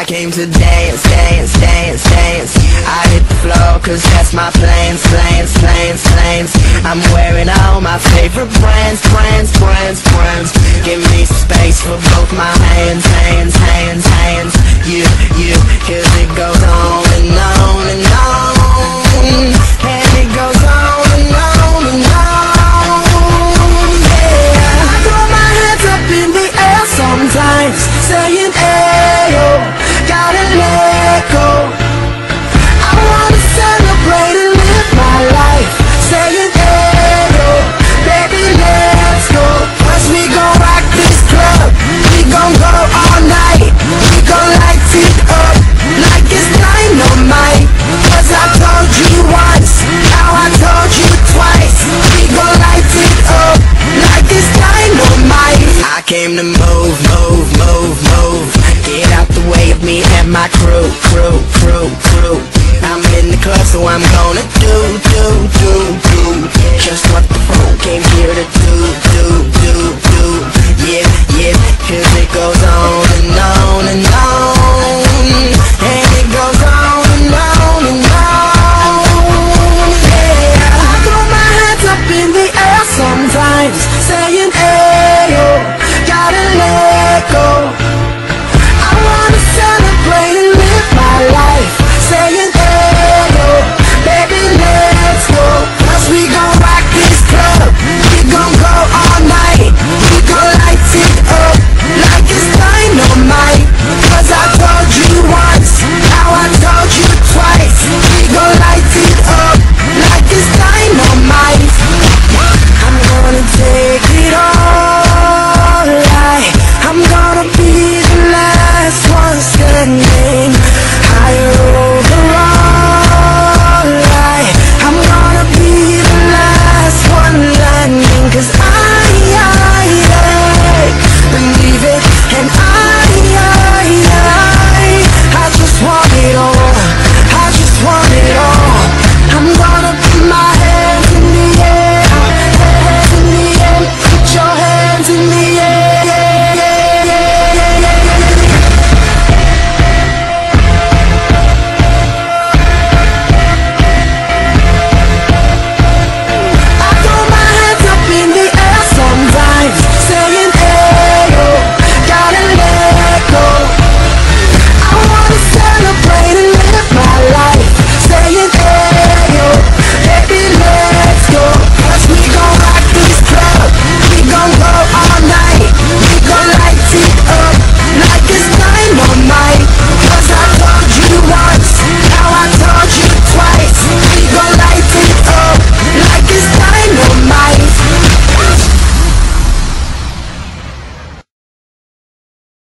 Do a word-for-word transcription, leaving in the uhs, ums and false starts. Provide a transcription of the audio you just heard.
came to dance, dance, dance, dance. I hit the floor cause that's my plans, plans, plans, plans. I'm wearing all my favorite brands, brands, brands, brands. Give me space for both my hands, hands, hands, hands. You, you, cause it goes